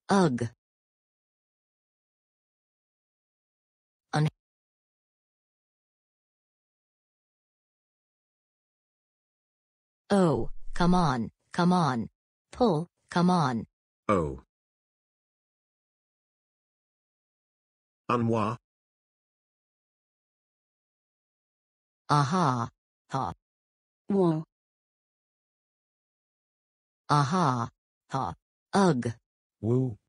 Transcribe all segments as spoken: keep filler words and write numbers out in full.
Ugh. Un. Oh, come on, come on. Pull, come on. Oh. Unwa. Aha. Ha. Wah. Aha. Ha. Ugh. Woo.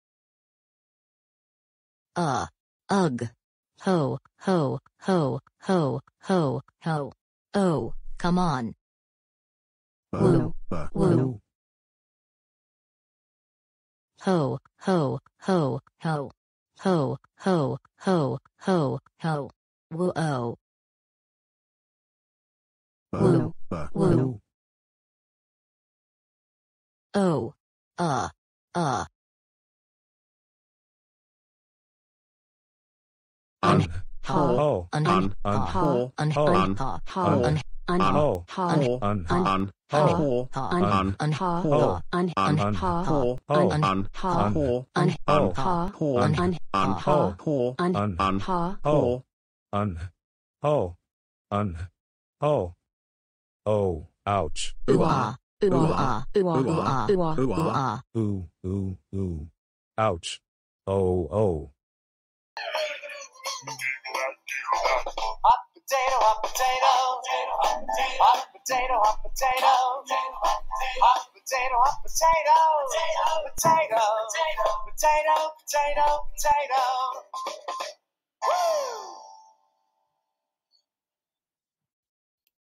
Uh. Ugh. Ho, ho, ho, ho, ho, ho. Oh, come on. Woo. Uh, Woo. Ho, ho, ho, ho. Ho, ho, ho, ho, ho. Woo oh. Woo. uh, Woo. Oh. Uh. Uh. Un. Ho. Un. Un. Un. Ho. Un. Ho. Un. Ho. Un. Un. Ho. Ha. Un. Un. Ho. Ho. Un. Un. Un. Ha. Ho. Un. Un. Ha. Ho. Ho. Un. Un. Ha. Ho. Un. Un. Ha. Ho. Un. Un. Ha. Ho. Un. Un. Un. Ha. Ho. Un. Ho. Un. Ho. Oh. Ouch. Ooh ah. Ooh ah. Ooh ah. Ooh ah. Ooh ah. Ooh ah. Ooh. Ooh. Ooh. Ouch. Oh. Oh. Hot potato, hot potato, hot potato, hot potato, hot potato, hot potato, potato, potato, potato, potato.